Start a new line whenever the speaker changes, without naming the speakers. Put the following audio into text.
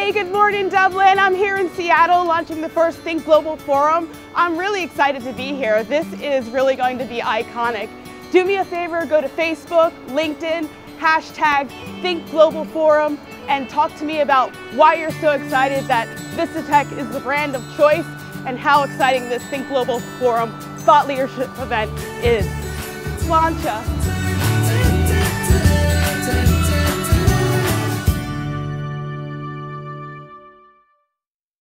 Hey, good morning, Dublin. I'm here in Seattle launching the first Think Global Forum. I'm really excited to be here. This is really going to be iconic. Do me a favor, go to Facebook, LinkedIn, hashtag Think Global Forum, and talk to me about why you're so excited that Vistatec is the brand of choice and how exciting this Think Global Forum thought leadership event is. Sláinte.